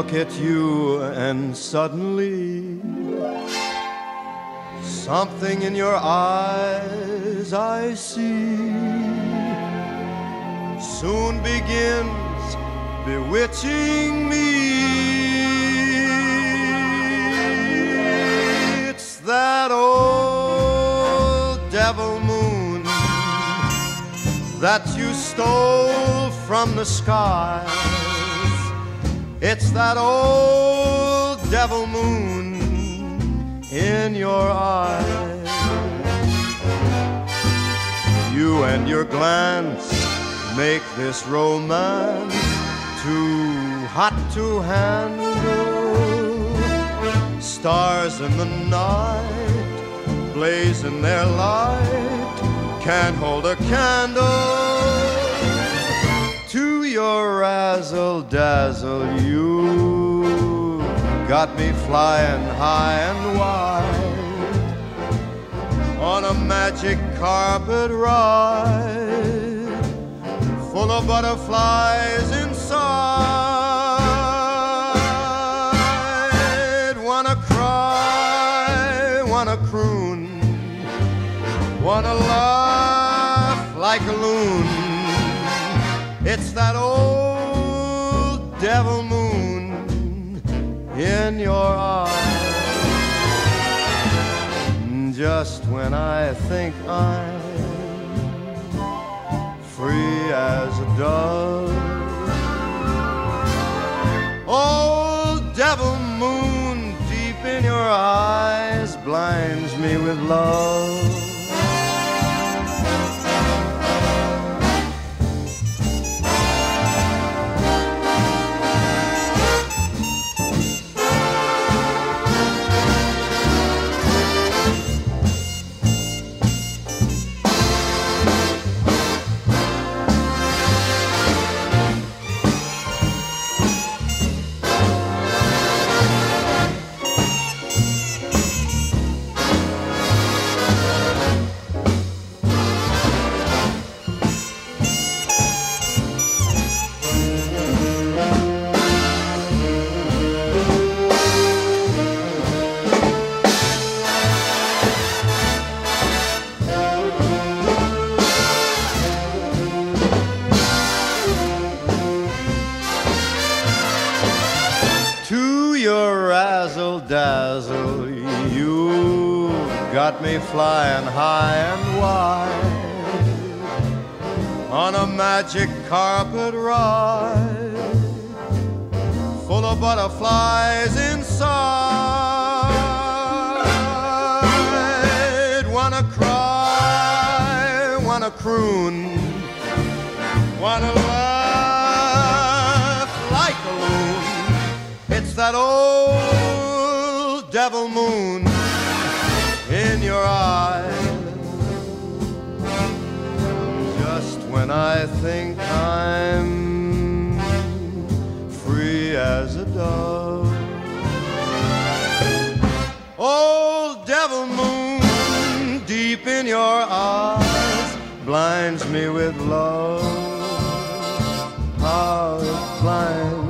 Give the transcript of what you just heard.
look at you and suddenly something in your eyes I see soon begins bewitching me. It's that old devil moon that you stole from the skies. It's that old devil moon in your eyes. You and your glance make this romance too hot to handle. Stars in the night blaze in their light, can't hold a candle to your razzle-dazzle. You got me flying high and wide on a magic carpet ride, full of butterflies inside. Wanna cry, wanna croon, wanna laugh like a loon. It's that old devil moon in your eyes. Just when I think I'm free as a dove, old devil moon deep in your eyes blinds me with love. Your razzle-dazzle, you got me flying high and wide on a magic carpet ride, full of butterflies inside. Wanna cry, wanna croon, wanna laugh like a loon. It's that old devil moon in your eyes. Just when I think I'm free as a dove, old devil moon deep in your eyes blinds me with love. How it blinds